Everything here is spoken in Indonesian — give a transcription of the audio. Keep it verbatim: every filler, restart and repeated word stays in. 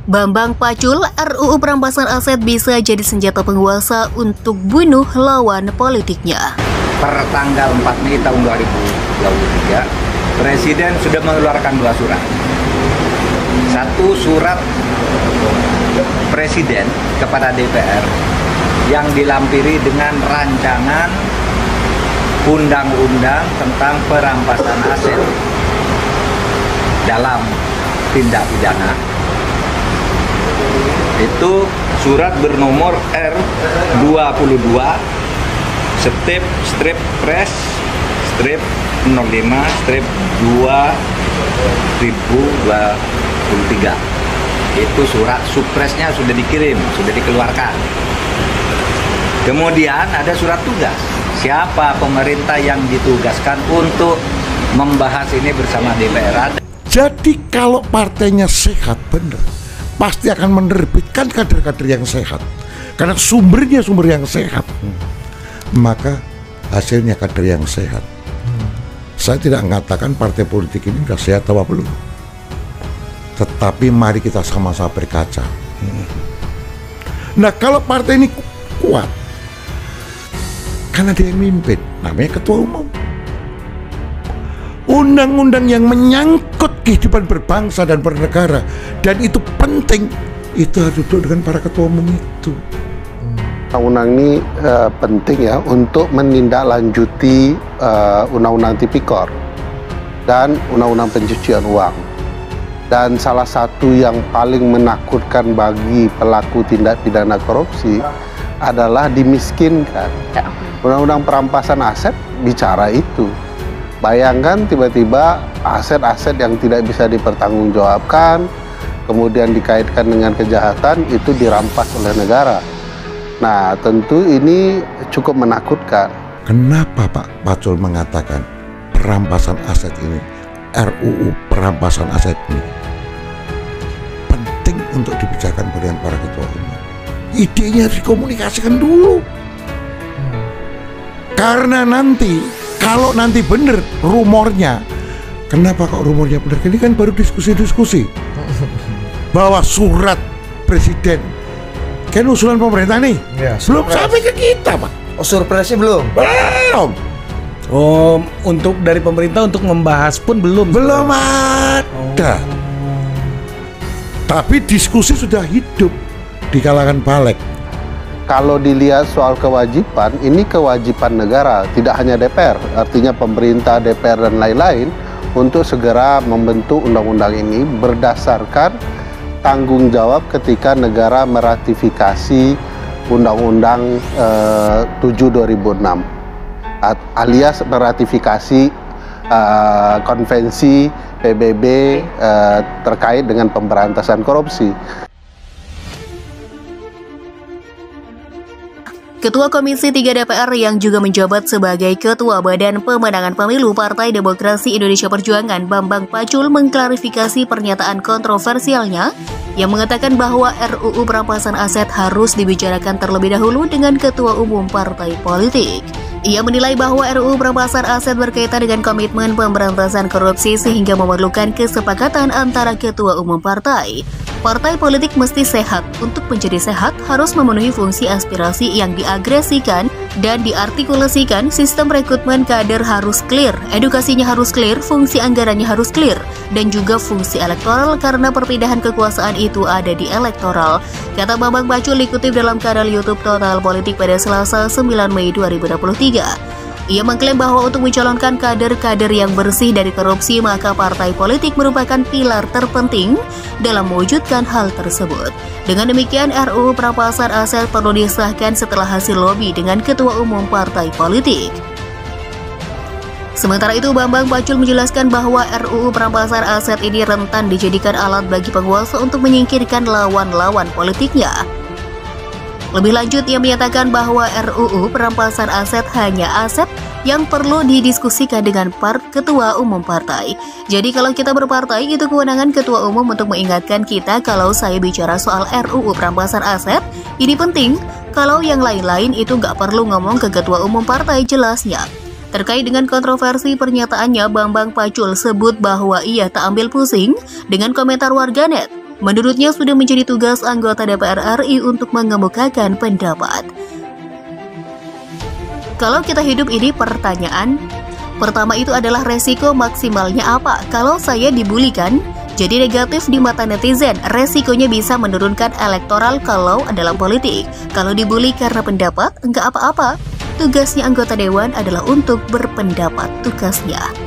Bambang Pacul, R U U perampasan aset bisa jadi senjata penguasa untuk bunuh lawan politiknya. Per tanggal empat Mei tahun dua ribu dua puluh tiga, Presiden sudah mengeluarkan dua surat. Satu surat Presiden kepada D P R yang dilampiri dengan rancangan undang-undang tentang perampasan aset dalam tindak pidana. Itu surat bernomor R dua puluh dua strip strip pres strip nol lima strip dua ribu dua puluh tiga. Itu surat supresnya sudah dikirim, sudah dikeluarkan. Kemudian ada surat tugas. Siapa pemerintah yang ditugaskan untuk membahas ini bersama D P R? Jadi kalau partainya sehat benar, pasti akan menerbitkan kader-kader yang sehat. Karena sumbernya sumber yang sehat, maka hasilnya kader yang sehat. Saya tidak mengatakan partai politik ini sudah sehat atau belum, tetapi mari kita sama-sama berkaca. Nah, kalau partai ini kuat, karena dia yang mimpin, namanya ketua umum. Undang-undang yang menyangkut kehidupan berbangsa dan bernegara, dan itu penting, itu harus duduk dengan para ketua umum itu. Undang-undang ini uh, penting ya untuk menindaklanjuti uh, Undang-Undang Tipikor dan Undang-Undang Pencucian Uang. Dan salah satu yang paling menakutkan bagi pelaku tindak pidana korupsi adalah dimiskinkan. Undang-Undang perampasan aset bicara itu. Bayangkan tiba-tiba aset-aset yang tidak bisa dipertanggungjawabkan, kemudian dikaitkan dengan kejahatan, itu dirampas oleh negara. Nah, tentu ini cukup menakutkan. Kenapa Pak Pacul mengatakan perampasan aset ini, R U U perampasan aset ini penting untuk dibicarakan dengan para ketua umum? Idenya harus dikomunikasikan dulu. Karena nanti, kalau nanti benar rumornya, kenapa kok rumornya benar? Ini kan baru diskusi-diskusi bahwa surat Presiden kan usulan pemerintah nih, ya, belum sampai ke kita, Pak. Oh, surpresnya belum? Belum. Oh, untuk dari pemerintah untuk membahas pun belum? Belum ada. Oh. Tapi diskusi sudah hidup di kalangan balik. Kalau dilihat soal kewajiban, ini kewajiban negara, tidak hanya D P R, artinya pemerintah, D P R, dan lain-lain, untuk segera membentuk undang-undang ini berdasarkan tanggung jawab ketika negara meratifikasi Undang-Undang eh, tujuh dua ribu enam, alias meratifikasi eh, konvensi P B B eh, terkait dengan pemberantasan korupsi. Ketua Komisi tiga D P R yang juga menjabat sebagai Ketua Badan Pemenangan Pemilu Partai Demokrasi Indonesia Perjuangan, Bambang Pacul, mengklarifikasi pernyataan kontroversialnya yang mengatakan bahwa R U U perampasan aset harus dibicarakan terlebih dahulu dengan Ketua Umum Partai Politik. Ia menilai bahwa R U U perampasan aset berkaitan dengan komitmen pemberantasan korupsi sehingga memerlukan kesepakatan antara Ketua Umum Partai. Partai politik mesti sehat. Untuk menjadi sehat harus memenuhi fungsi aspirasi yang diagresikan dan diartikulasikan. Sistem rekrutmen kader harus clear, edukasinya harus clear, fungsi anggarannya harus clear, dan juga fungsi elektoral karena perpindahan kekuasaan itu ada di elektoral, kata Bambang Pacul dikutip dalam kanal YouTube Total Politik pada Selasa sembilan Mei dua ribu dua puluh tiga. Ia mengklaim bahwa untuk mencalonkan kader-kader yang bersih dari korupsi, maka partai politik merupakan pilar terpenting dalam mewujudkan hal tersebut. Dengan demikian, R U U perampasan aset perlu disahkan setelah hasil lobi dengan Ketua Umum Partai Politik. Sementara itu, Bambang Pacul menjelaskan bahwa R U U perampasan aset ini rentan dijadikan alat bagi penguasa untuk menyingkirkan lawan-lawan politiknya. Lebih lanjut, ia menyatakan bahwa R U U perampasan aset hanya aset yang perlu didiskusikan dengan part ketua umum partai. Jadi kalau kita berpartai, itu kewenangan ketua umum untuk mengingatkan kita kalau saya bicara soal R U U perampasan aset, ini penting. Kalau yang lain-lain itu nggak perlu ngomong ke ketua umum partai, jelasnya. Terkait dengan kontroversi pernyataannya, Bambang Pacul sebut bahwa ia tak ambil pusing dengan komentar warganet. Menurutnya sudah menjadi tugas anggota D P R R I untuk mengemukakan pendapat. Kalau kita hidup ini pertanyaan pertama itu adalah resiko maksimalnya apa? Kalau saya dibulikan jadi negatif di mata netizen, resikonya bisa menurunkan elektoral kalau dalam politik. Kalau dibully karena pendapat, enggak apa-apa. Tugasnya anggota dewan adalah untuk berpendapat, tugasnya.